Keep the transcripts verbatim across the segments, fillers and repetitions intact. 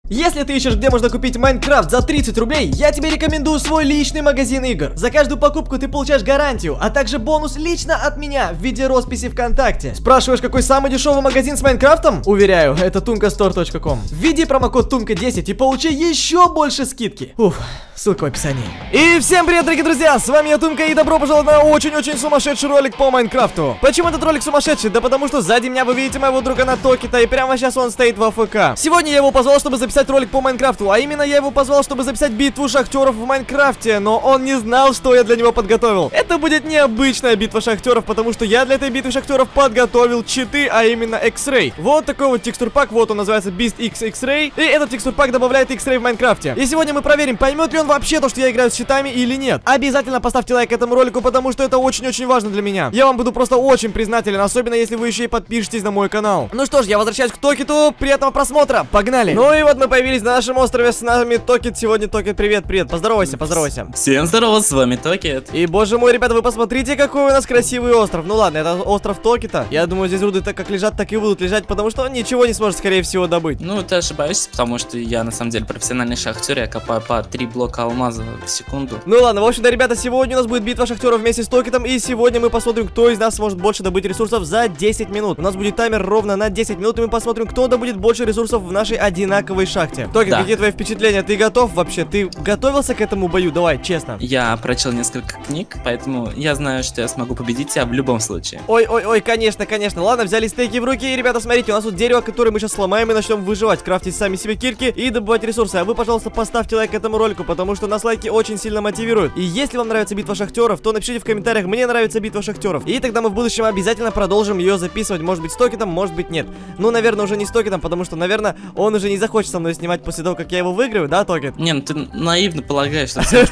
Если ты ищешь, где можно купить Майнкрафт за тридцать рублей, я тебе рекомендую свой личный магазин игр. За каждую покупку ты получаешь гарантию, а также бонус лично от меня в виде росписи ВКонтакте. Спрашиваешь, какой самый дешевый магазин с Майнкрафтом? Уверяю, это тумка стор точка ком. Введи промокод тумка десять и получи еще больше скидки. Уф. Ссылка в описании. И всем привет, дорогие друзья, с вами я, Тумка, и добро пожаловать на очень-очень сумасшедший ролик по Майнкрафту. Почему этот ролик сумасшедший? Да потому что сзади меня вы видите моего друга на Токита, и прямо сейчас он стоит в АФК. Сегодня я его позвал, чтобы записать ролик по Майнкрафту, а именно я его позвал, чтобы записать битву шахтеров в Майнкрафте, но он не знал, что я для него подготовил. Это будет необычная битва шахтеров, потому что я для этой битвы шахтеров подготовил читы, а именно X-Ray. Вот такой вот текстурпак, вот он называется Beast X X-Ray, и этот текстурпак добавляет X-Ray в Майнкрафте. И сегодня мы проверим, поймет ли он вообще то, что я играю с читами или нет. Обязательно поставьте лайк этому ролику, потому что это очень-очень важно для меня. Я вам буду просто очень признателен, особенно если вы еще и подпишетесь на мой канал. Ну что ж, я возвращаюсь к Токиту. Приятного просмотра. Погнали. Ну и вот мы появились на нашем острове. С нами Токит. Сегодня Токит, привет, привет. Поздоровайся, поздоровайся. Всем здорово, с вами Токит. И боже мой, ребята, вы посмотрите, какой у нас красивый остров. Ну ладно, это остров Токита. Я думаю, здесь руды так как лежат, так и будут лежать, потому что он ничего не сможет, скорее всего, добыть. Ну, ты ошибаешься, потому что я на самом деле профессиональный шахтер. Я копаю по три блока алмаза в секунду. Ну ладно, в общем-то, ребята, сегодня у нас будет битва шахтеров вместе с Токитом. И сегодня мы посмотрим, кто из нас сможет больше добыть ресурсов за десять минут. У нас будет таймер ровно на десять минут, и мы посмотрим, кто добудет больше ресурсов в нашей одинаковой шахте. Токит, да. Какие твои впечатления? Ты готов вообще? Ты готовился к этому бою? Давай, честно. Я прочел несколько книг, поэтому я знаю, что я смогу победить тебя в любом случае. Ой-ой-ой, конечно, конечно. Ладно, взяли стейки в руки, и, ребята, смотрите, у нас тут дерево, которое мы сейчас сломаем и начнем выживать, крафтить сами себе кирки и добывать ресурсы. А вы, пожалуйста, поставьте лайк этому ролику, потому что нас лайки очень сильно мотивируют. И если вам нравится битва шахтеров, то напишите в комментариях: мне нравится битва шахтеров. И тогда мы в будущем обязательно продолжим ее записывать. Может быть, с Токитом, может быть, нет. Ну, наверное, уже не с Токитом, потому что, наверное, он уже не захочет со мной снимать после того, как я его выиграю, да, Токит? Не, ну ты наивно полагаешь, что все.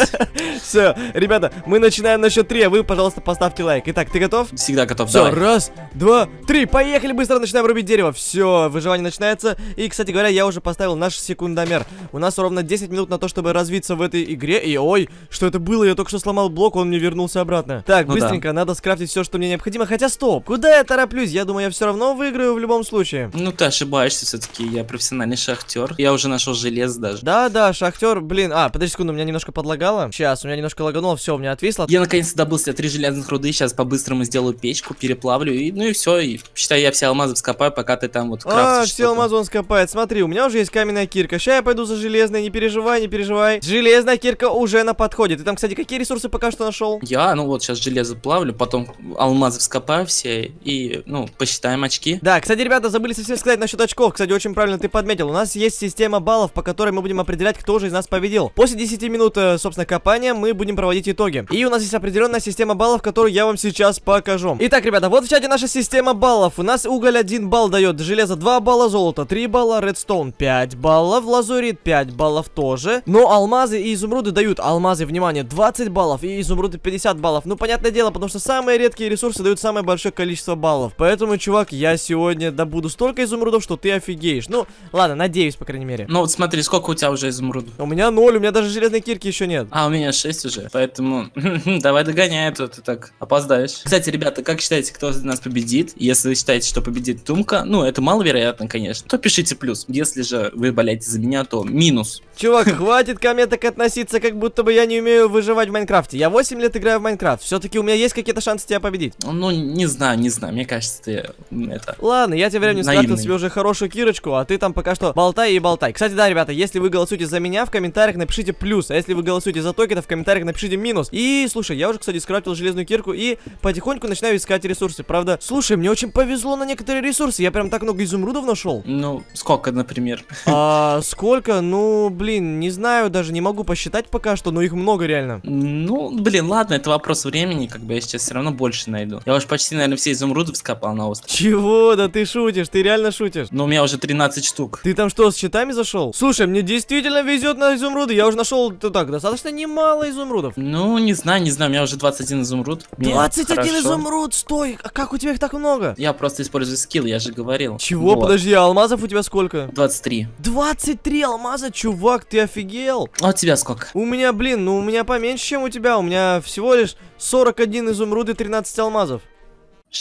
Все, ребята, мы начинаем на счет три, а вы, пожалуйста, поставьте лайк. Итак, ты готов? Всегда готов. Все, раз, два, три, поехали, быстро начинаем рубить дерево. Все, выживание начинается. И, кстати говоря, я уже поставил наш секундомер. У нас ровно десять минут на то, чтобы развиться в этой игре. И ой, что это было? Я только что сломал блок, он мне вернулся обратно. Так, ну быстренько, да. Надо скрафтить все, что мне необходимо. Хотя стоп, куда я тороплюсь? Я думаю, я все равно выиграю в любом случае. Ну ты ошибаешься, все-таки я профессиональный шахтер. Я уже нашел железо даже. Да, да, шахтер, блин. А, подожди секунду, у меня немножко подлагало. Сейчас, у меня немножко лагануло, все, у меня отвисло. Я наконец-то добыл себе три железных руды. Сейчас по-быстрому сделаю печку, переплавлю. И, ну и все. И считай, я все алмазы вскопаю, пока ты там вот крафтишь. А, все алмазы он скопает. Смотри, у меня уже есть каменная кирка. Сейчас я пойду за железной, не переживай, не переживай. Железная кирка уже на подходе. Ты там, кстати, какие ресурсы пока что нашел? Я, ну вот, сейчас железо плавлю, потом алмазы вскопаю все и, ну, посчитаем очки. Да, кстати, ребята, забыли совсем сказать насчет очков. Кстати, очень правильно ты подметил. У нас есть система баллов, по которой мы будем определять, кто же из нас победил. После десяти минут, собственно, копания мы будем проводить итоги. И у нас есть определенная система баллов, которую я вам сейчас покажу. Итак, ребята, вот в чате наша система баллов. У нас уголь один балл дает, железо два балла, золото три балла, редстоун пять баллов, лазурит пять баллов тоже. Но алмазы и изумруды дают. Алмазы, внимание, двадцать баллов и изумруды пятьдесят баллов. Ну, понятное дело, потому что самые редкие ресурсы дают самое большое количество баллов. Поэтому, чувак, я сегодня добуду столько изумрудов, что ты офигеешь. Ну, ладно, надеюсь, по крайней мере. Ну вот смотри, сколько у тебя уже изумрудов? У меня ноль, у меня даже железной кирки еще нет. А, у меня шесть уже, поэтому давай догоняй, а то ты так опоздаешь. Кстати, ребята, как считаете, кто из нас победит? Если вы считаете, что победит Тумка, ну, это маловероятно, конечно, то пишите плюс. Если же вы болеете за меня, то минус. Чувак, хватит ко мне так относиться, как будто бы я не умею выживать в Майнкрафте. Я восемь лет играю в Майнкрафт. Все-таки у меня есть какие-то шансы тебя победить. Ну, не знаю, не знаю. Мне кажется, ты это... Ладно, я тебе временно скрафтил себе уже хорошую кирочку, а ты там пока что болтай и болтай. Кстати, да, ребята, если вы голосуете за меня, в комментариях напишите плюс. А если вы голосуете за Токита, в комментариях напишите минус. И, слушай, я уже, кстати, скрафтил железную кирку и потихоньку начинаю искать ресурсы. Правда, слушай, мне очень повезло на некоторые ресурсы. Я прям так много изумрудов нашел. Ну, сколько, например? А, сколько? Ну, блин, не знаю, даже не могу посчитать пока что, но их много реально. Ну, блин, ладно, это вопрос времени, как бы я сейчас все равно больше найду. Я уже почти, наверное, все изумруды вскопал на остров. Чего? Да ты шутишь, ты реально шутишь. Ну, у меня уже тринадцать штук. Ты там что, с щитами зашел? Слушай, мне действительно везет на изумруды. Я уже нашел, так, достаточно немало изумрудов. Ну, не знаю, не знаю, у меня уже двадцать один изумруд. двадцать один изумруд, стой, а как у тебя их так много? Я просто использую скилл, я же говорил. Чего? Вот. Подожди, а алмазов у тебя сколько? двадцать три. двадцать три алмаза, чувак, ты офигел? А у тебя сколько? У меня, блин, ну у меня поменьше, чем у тебя. У меня всего лишь сорок один изумруд и тринадцать алмазов. Что?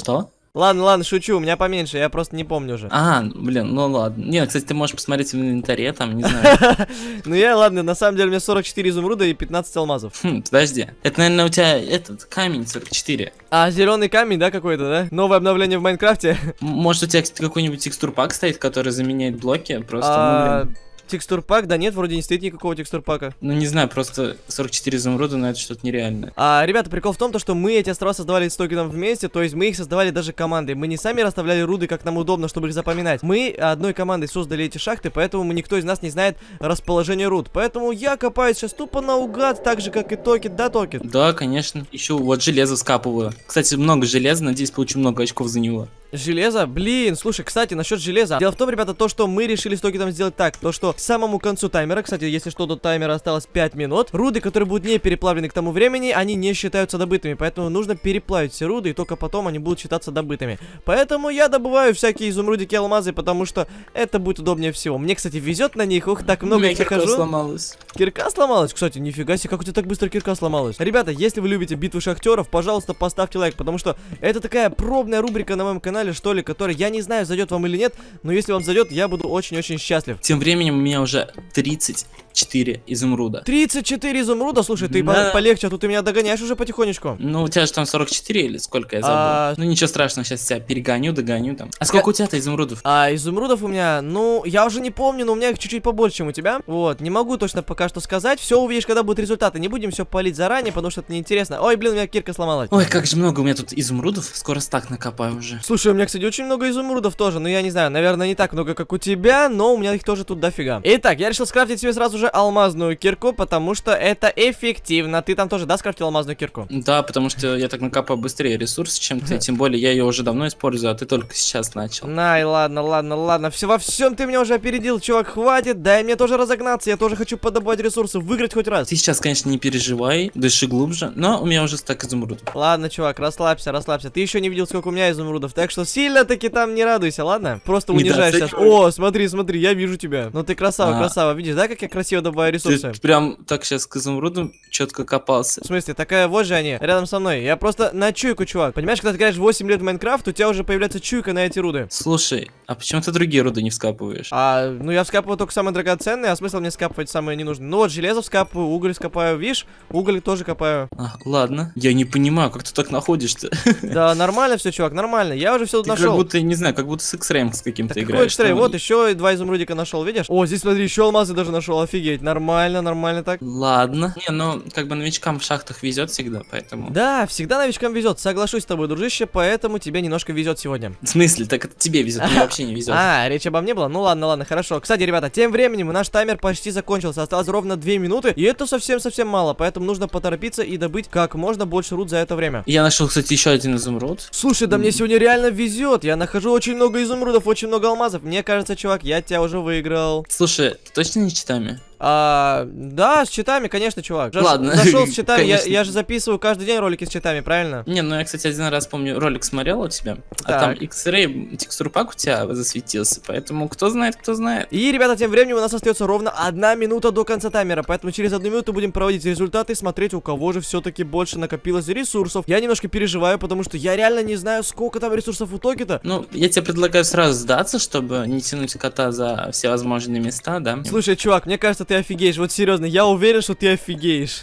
Ладно, ладно, шучу, у меня поменьше, я просто не помню уже. А, блин, ну ладно. Не, кстати, ты можешь посмотреть в инвентаре, там, не знаю. Ну я, ладно, на самом деле у меня сорок четыре изумруда и пятнадцать алмазов. Хм, подожди. Это, наверное, у тебя этот камень сорок четыре. А, зеленый камень, да, какой-то, да? Новое обновление в Майнкрафте. Может, у тебя какой-нибудь текстурпак стоит, который заменяет блоки? Просто, А, ну, блин. Текстурпак, да нет, вроде не стоит никакого текстурпака. Ну, не знаю, просто сорок четыре изумруда, но это что-то нереальное. А, ребята, прикол в том, то, что мы эти острова создавали с Токеном вместе, то есть мы их создавали даже командой. Мы не сами расставляли руды, как нам удобно, чтобы их запоминать. Мы одной командой создали эти шахты, поэтому никто из нас не знает расположение руд. Поэтому я копаюсь сейчас тупо наугад, так же, как и Токен, да, Токен? Да, конечно. Еще вот железо скапываю. Кстати, много железа, надеюсь, получу много очков за него. Железо? Блин, слушай, кстати, насчет железа. Дело в том, ребята, то, что мы решили с Токеном сделать так, то, что к самому концу таймера, кстати, если что, до таймера осталось пять минут, руды, которые будут не переплавлены к тому времени, они не считаются добытыми, поэтому нужно переплавить все руды, и только потом они будут считаться добытыми. Поэтому я добываю всякие изумрудики и алмазы, потому что это будет удобнее всего. Мне, кстати, везет на них, ух, так много их нахожу. сломалась. Кирка сломалась? Кстати, нифига себе, как у тебя так быстро кирка сломалась. Ребята, если вы любите битвы шахтеров, пожалуйста, поставьте лайк, потому что это такая пробная рубрика на моем канале, что ли, которая, я не знаю, зайдет вам или нет, но если вам зайдет, я буду очень-очень счастлив. Тем временем у меня уже тридцать четыре изумруда. тридцать четыре изумруда? Слушай, ты да. полегче, а тут ты меня догоняешь уже потихонечку. Ну, у тебя же там сорок четыре или сколько, я забыл. А... Ну, ничего страшного, сейчас тебя перегоню, догоню там. А сколько у тебя-то изумрудов? А, изумрудов у меня, ну, я уже не помню, но у меня их чуть-чуть побольше, чем у тебя. Вот, не могу точно пока что сказать. Все увидишь, когда будут результаты. Не будем все палить заранее, потому что это неинтересно. Ой, блин, у меня кирка сломалась. Ой, как же много у меня тут изумрудов. Скоро стак накопаю уже. Слушай, у меня, кстати, очень много изумрудов тоже. Но я не знаю, наверное, не так много, как у тебя, но у меня их тоже тут дофига. Итак, я решил скрафтить себе сразу же алмазную кирку, потому что это эффективно. Ты там тоже, да, скрафтил алмазную кирку? Да, потому что я так накапаю быстрее ресурсы, чем ты. Тем более я ее уже давно использую, а ты только сейчас начал. Най, ладно, ладно, ладно. Все, во всем ты меня уже опередил, чувак, хватит. Дай мне тоже разогнаться. Я тоже хочу подобывать ресурсы, выиграть хоть раз. Ты сейчас, конечно, не переживай, дыши глубже, но у меня уже стак изумрудов. Ладно, чувак, расслабься, расслабься. Ты еще не видел, сколько у меня изумрудов, так что сильно-таки там не радуйся, ладно? Просто унижаешь сейчас. О, смотри, смотри, я вижу тебя. Ну ты красава, а. красава. Видишь, да, как я красиво добываю ресурсы? Ты прям так сейчас к изумруду четко копался. В смысле, такая вот же они, рядом со мной. Я просто на чуйку, чувак. Понимаешь, когда ты играешь восемь лет в Майнкрафт, у тебя уже появляется чуйка на эти руды. Слушай, а почему ты другие руды не вскапываешь? А, ну я вскапываю только самые драгоценные, а смысл мне скапывать самые ненужные? Ну вот, железо вскапываю, уголь вскопаю, видишь? Уголь тоже копаю. А, ладно. Я не понимаю, как ты так находишься. Да, нормально все, чувак, нормально. Я уже все тут нашел. Как будто, не знаю, как будто с X-Ray с каким-то играешь. Какой X-Ray? Вот еще два изумрудика нашел, видишь? О, здесь смотри, еще алмазы даже нашел, офигеть. Нормально, нормально так. Ладно. Не, ну, как бы новичкам в шахтах везет всегда, поэтому. Да, всегда новичкам везет. Соглашусь с тобой, дружище, поэтому тебе немножко везет сегодня. В смысле? Так это тебе везет, мне вообще не везет. А, речь обо мне была? Ну ладно, ладно, хорошо. Кстати, ребята, тем временем наш таймер почти закончился. Осталось ровно две минуты, и это совсем-совсем мало, поэтому нужно поторопиться и добыть как можно больше руд за это время. Я нашел, кстати, еще один изумруд. Слушай, да мне сегодня реально везет. Я нахожу очень много изумрудов, очень много алмазов. Мне кажется, чувак, я тебя уже выиграл. Слушай, ты точно не с читами? А, да, с читами, конечно, чувак. Ладно. Зашел с читами, я, я же записываю каждый день ролики с читами, правильно? Не, ну я, кстати, один раз помню, ролик смотрел у тебя, так. А там X-Ray текстурпак у тебя засветился, поэтому кто знает, кто знает. И, ребята, тем временем у нас остается ровно одна минута до конца таймера, поэтому через одну минуту будем проводить результаты, смотреть, у кого же все-таки больше накопилось ресурсов. Я немножко переживаю, потому что я реально не знаю, сколько там ресурсов у Токи-то. Ну, я тебе предлагаю сразу сдаться, чтобы не тянуть кота за все возможные места, да? Слушай, чувак, мне кажется, ты офигеешь, вот серьезно, я уверен, что ты офигеешь.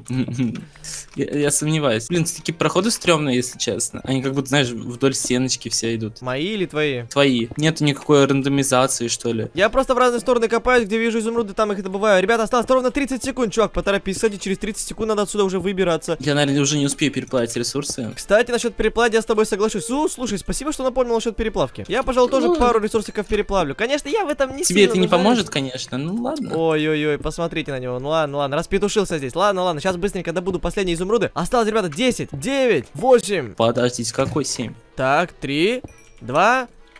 я, я сомневаюсь. Блин, такие проходы стрёмные, если честно. Они как будто, знаешь, вдоль стеночки все идут. Мои или твои? Твои. Нету никакой рандомизации, что ли. Я просто в разные стороны копаюсь, где вижу изумруды, там их добываю. Ребята, осталось ровно тридцать секунд, чувак, поторопись, кстати, через тридцать секунд надо отсюда уже выбираться. Я, наверное, уже не успею переплавить ресурсы. Кстати, насчет переплавки я с тобой соглашусь. Ну, слушай, спасибо, что напомнил насчет переплавки. Я, пожалуй, тоже ну... пару ресурсиков переплавлю. Конечно, я в этом не Тебе это не нуждаюсь. поможет, конечно, ну ладно. Ой-ой-ой, посмотрите на него. Ну ладно, ладно, распетушился здесь. Ладно, ладно, сейчас быстренько добуду последние изумруды. Осталось, ребята, десять, девять, восемь. Подождите, какой семь? Так, три, два,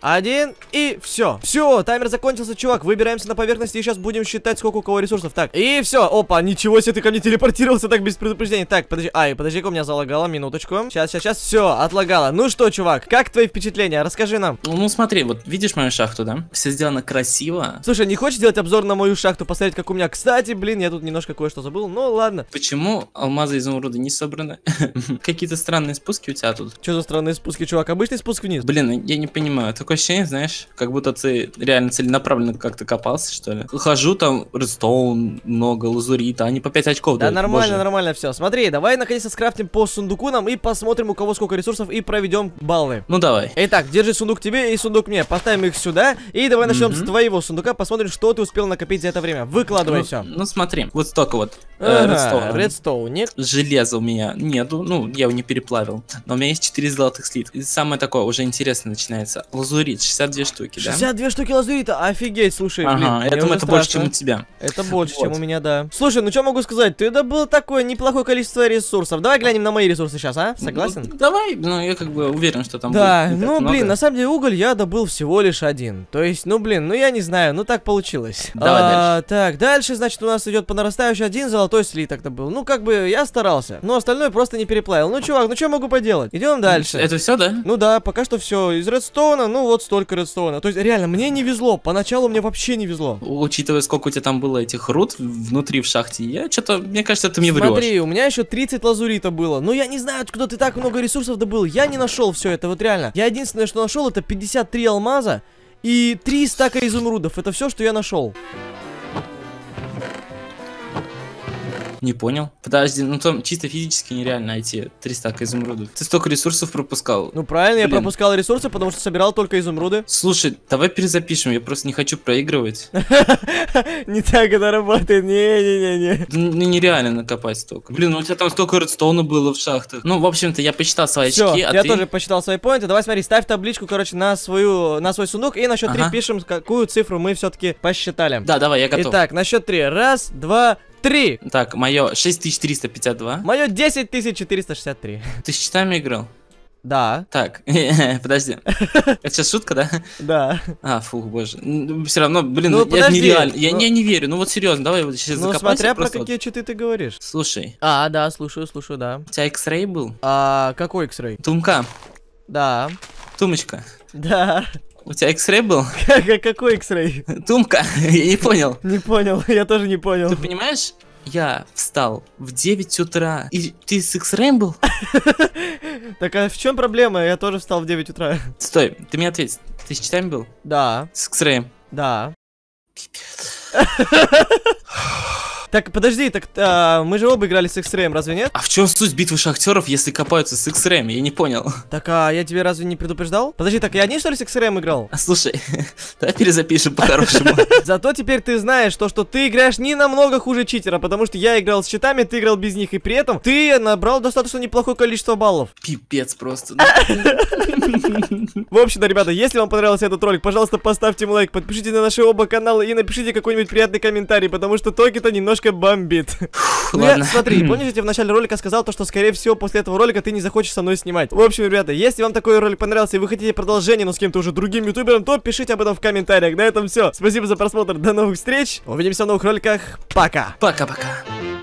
один, и все. Все, таймер закончился, чувак. Выбираемся на поверхность и сейчас будем считать, сколько у кого ресурсов. Так, и все. Опа, ничего себе, ты ко мне телепортировался так без предупреждения. Так, подожди, ай, подожди-ка, у меня залагало, минуточку. Сейчас, сейчас, сейчас, все, отлагало. Ну что, чувак, как твои впечатления? Расскажи нам. Ну смотри, вот видишь мою шахту, да? Все сделано красиво. Слушай, не хочешь сделать обзор на мою шахту, посмотреть, как у меня? Кстати, блин, я тут немножко кое-что забыл, ну ладно. Почему алмазы и изумруды не собраны? Какие-то странные спуски у тебя тут. Что за странные спуски, чувак? Обычный спуск вниз. Блин, я не понимаю. Такое ощущение, знаешь, как будто ты реально целенаправленно как-то копался, что ли. Хожу, там редстоун много, лазурита, они по пять очков Да дают. нормально, Боже. нормально все. Смотри, давай наконец-то скрафтим по сундуку нам и посмотрим, у кого сколько ресурсов, и проведем баллы. Ну давай. Итак, держи сундук тебе и сундук мне. Поставим их сюда. И давай начнем Мгм. с твоего сундука. Посмотрим, что ты успел накопить за это время. Выкладывай Ну, все. ну смотри, вот столько вот. э, Ага, редстоуна. редстоуник. Железа у меня нету, ну, я его не переплавил. Но у меня есть четыре золотых слитка. И самое такое, уже интересно начинается. Лазурит, шестьдесят две штуки, да? шестьдесят две штуки лазурита, офигеть, слушай, блин, Ага, мне я думаю, уже это больше, страшно. чем у тебя. Это больше, чем Вот. у меня, да. Слушай, ну что могу сказать, ты добыл такое неплохое количество ресурсов. Давай глянем на мои ресурсы сейчас, а? Согласен? Ну, давай, ну, я как бы уверен, что там Да, будет не так ну много. блин, на самом деле уголь я добыл всего лишь один. То есть, ну блин, ну я не знаю, ну так получилось. Давай А, так, дальше, значит, у нас идет по нарастающей один золотой слиток добыл. Ну как бы я старался, но остальное просто не переплавил. Ну чувак, ну что могу поделать? Идем дальше. Это все, да? Ну да, пока что все. Из редстоуна, ну вот столько редстоуна. То есть реально, мне не везло. Поначалу мне вообще не везло. Учитывая, сколько у тебя там было этих руд внутри в шахте, я что-то, мне кажется, ты мне врешь. Смотри, у меня еще тридцать лазурита было. Но я не знаю, откуда ты так много ресурсов добыл. Я не нашел все это, вот реально. Я единственное, что нашел, это пятьдесят три алмаза и три стака изумрудов. Это все, что я нашел. Не понял. Подожди, ну там чисто физически нереально найти триста изумрудов. Ты столько ресурсов пропускал. Ну правильно, я Блин. пропускал ресурсы, потому что собирал только изумруды. Слушай, давай перезапишем, я просто не хочу проигрывать. Не так это работает. Не-не-не-не. Ну нереально накопать столько. Блин, ну у тебя там столько редстоуна было в шахтах. Ну, в общем-то, я посчитал свои Все, очки, а я ты... тоже посчитал свои поинты. Давай смотри, ставь табличку, короче, на свою, на свой сундук и на счет три Ага. пишем, какую цифру мы все-таки посчитали. Да, давай, я готов. Итак, на счет три. Раз, два, три. Так, мое шесть тысяч триста пятьдесят два. Мое десять тысяч четыреста шестьдесят три. Ты с читами играл? Да, Так, подожди. Это сейчас шутка, да? да. А, фух, боже. Все равно, блин, Ну, я подожди, нереально. Я ну- не, не верю. Ну вот серьезно, давай вот сейчас Ну, закопайся. смотря про просто вот. какие читы ты говоришь. Слушай, А, да, слушаю, слушаю, да. у тебя X-Ray был? А какой X-Ray? Тумка, Да, тумочка. да. У тебя X-Ray был? Как- Какой X-Ray? Тумка, я не понял. Не понял, я тоже не понял. Ты понимаешь? Я встал в девять утра, и ты с X-Ray был? Так а в чем проблема? Я тоже встал в девять утра. Стой, ты мне ответь. Ты с читами был? Да, С X-Ray. да. Так, подожди, так а, мы же оба играли с X-Ray, разве нет? А в чем суть битвы шахтеров, если копаются с X-Ray? Я не понял. Так, а я тебе разве не предупреждал? Подожди, так я один что ли с X-Ray играл? А слушай, давай перезапишем по-хорошему. Зато теперь ты знаешь то, что ты играешь не намного хуже читера, потому что я играл с читами, ты играл без них, и при этом ты набрал достаточно неплохое количество баллов. Пипец просто. В общем-то, ребята, если вам понравился этот ролик, пожалуйста, поставьте ему лайк, подпишитесь на наши оба канала и напишите какой-нибудь приятный комментарий, потому что Токи-то немножко бомбит. Ну, я- Ладно. смотри, помнишь, я тебе в начале ролика сказал то, что, скорее всего, после этого ролика ты не захочешь со мной снимать. В общем, ребята, если вам такой ролик понравился и вы хотите продолжение, но с кем-то уже другим ютубером, то пишите об этом в комментариях. На этом все. Спасибо за просмотр, до новых встреч, увидимся в новых роликах, пока! Пока-пока.